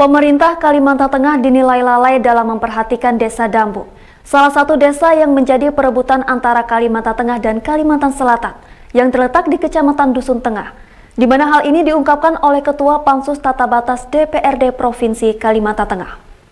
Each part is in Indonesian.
Pemerintah Kalimantan Tengah dinilai lalai dalam memperhatikan desa Dambu. Salah satu desa yang menjadi perebutan antara Kalimantan Tengah dan Kalimantan Selatan yang terletak di Kecamatan Dusun Tengah, di mana hal ini diungkapkan oleh Ketua Pansus Tata Batas DPRD Provinsi Kalimantan Tengah.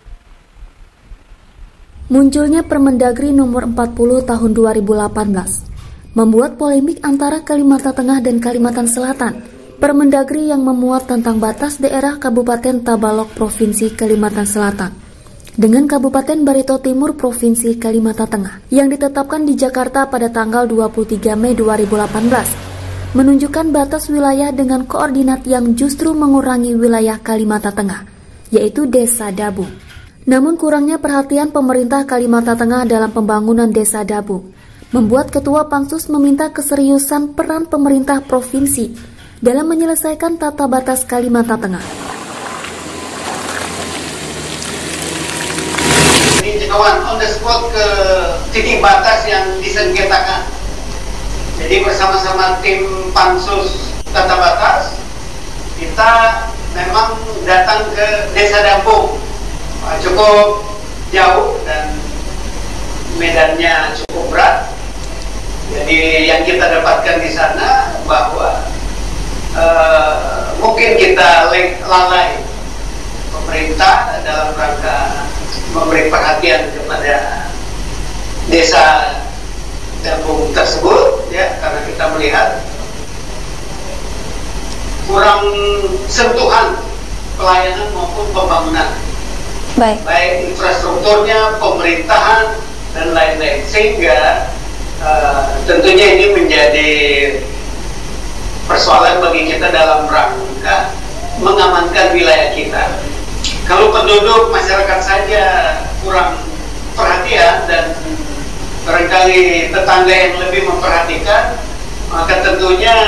Munculnya Permendagri nomor 40 tahun 2018 membuat polemik antara Kalimantan Tengah dan Kalimantan Selatan. Permendagri yang memuat tentang batas daerah Kabupaten Tabalok Provinsi Kalimantan Selatan dengan Kabupaten Barito Timur Provinsi Kalimantan Tengah yang ditetapkan di Jakarta pada tanggal 23 Mei 2018 menunjukkan batas wilayah dengan koordinat yang justru mengurangi wilayah Kalimantan Tengah, yaitu Desa Dabu. Namun kurangnya perhatian pemerintah Kalimantan Tengah dalam pembangunan Desa Dabu membuat Ketua Pansus meminta keseriusan peran pemerintah provinsi dalam menyelesaikan tata batas Kalimantan Tengah. Tinjauan on the spot ke titik batas yang disengketakan. Jadi bersama-sama tim Pansus Tata Batas, kita memang datang ke Desa Dambu. Cukup jauh dan medannya cukup berat. Jadi yang kita dapatkan di sana bahwa mungkin kita lalai pemerintah dalam rangka memberi perhatian kepada desa Dambu tersebut, ya, karena kita melihat kurang sentuhan pelayanan maupun pembangunan, baik infrastrukturnya, pemerintahan dan lain-lain, sehingga tentunya ini menjadi persoalan bagi kita dalam rangka mengamankan wilayah kita. Kalau penduduk masyarakat saja kurang perhatian dan barangkali tetangga yang lebih memperhatikan, maka tentunya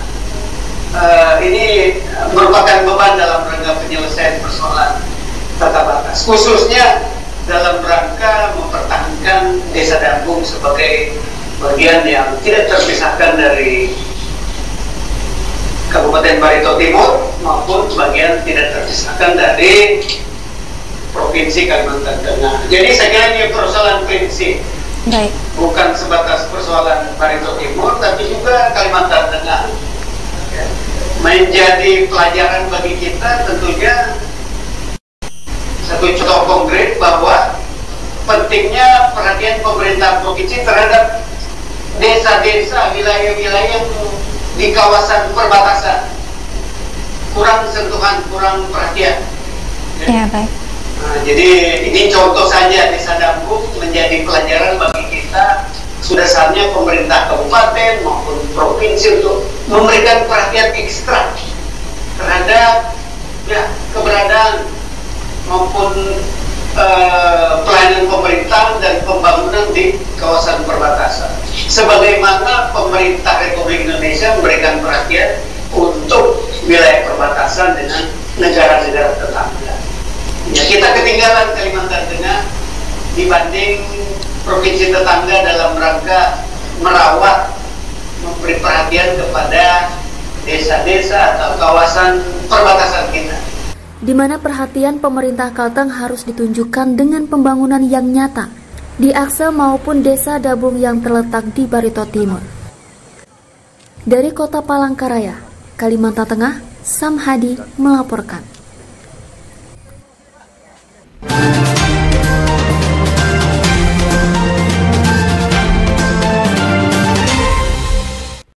ini merupakan beban dalam rangka penyelesaian persoalan tata batas, khususnya dalam rangka mempertahankan Desa Dambu sebagai bagian yang tidak terpisahkan dari Kabupaten Barito Timur maupun bagian tidak terpisahkan dari Provinsi Kalimantan Tengah. Jadi saya kira ini persoalan prinsip, bukan sebatas persoalan Barito Timur, tapi juga Kalimantan Tengah. Ya. Menjadi pelajaran bagi kita tentunya satu contoh konkret bahwa pentingnya perhatian pemerintah provinsi terhadap desa-desa, wilayah-wilayah yang di kawasan perbatasan, kurang sentuhan, kurang perhatian. Ya, baik. Nah, jadi ini contoh saja Desa Dambu menjadi pelajaran bagi kita. Sudah saatnya pemerintah kabupaten maupun provinsi untuk memberikan perhatian ekstra terhadap keberadaan maupun pelayanan pemerintah dan pembangunan di kawasan perbatasan. Sebagaimana pemerintah Republik Indonesia memberikan perhatian untuk wilayah perbatasan dengan negara-negara tetangga. Ya, kita ketinggalan Kalimantan Tengah dibanding provinsi tetangga dalam rangka merawat, memberi perhatian kepada desa-desa atau kawasan perbatasan kita, di mana perhatian pemerintah Kalteng harus ditunjukkan dengan pembangunan yang nyata di Aksel maupun Desa Dabung yang terletak di Barito Timur. Dari Kota Palangkaraya, Kalimantan Tengah, Sam Hadi melaporkan.